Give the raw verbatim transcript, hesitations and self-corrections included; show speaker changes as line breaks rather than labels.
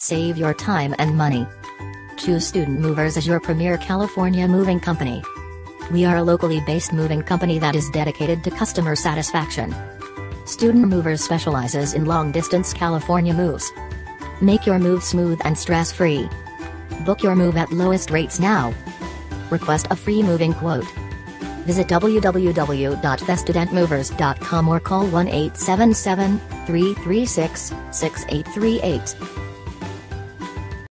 Save your time and money. Choose Student Movers as your premier California moving company. We are a locally based moving company that is dedicated to customer satisfaction. Student Movers specializes in long-distance California moves. Make your move smooth and stress-free. Book your move at lowest rates now. Request a free moving quote. Visit w w w dot the student movers dot com or call one eight seven seven, three three six, six eight three eight.